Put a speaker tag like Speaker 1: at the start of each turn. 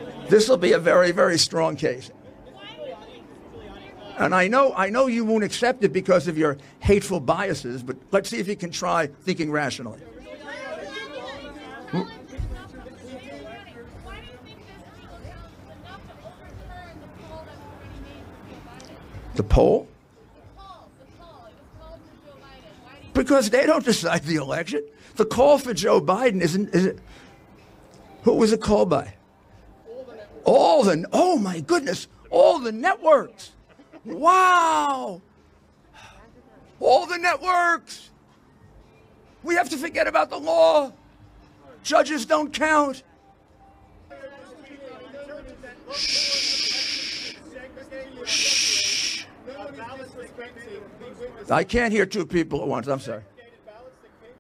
Speaker 1: This will be a very, very strong case. And I know you won't accept it because of your hateful biases, but let's see if you can try thinking rationally. The poll? Because they don't decide the election. The call for Joe Biden is it? Who was it called by? Oh my goodness, all the networks. Wow. All the networks. We have to forget about the law. Judges don't count. Shh. Shh. I can't hear two people at once. I'm sorry.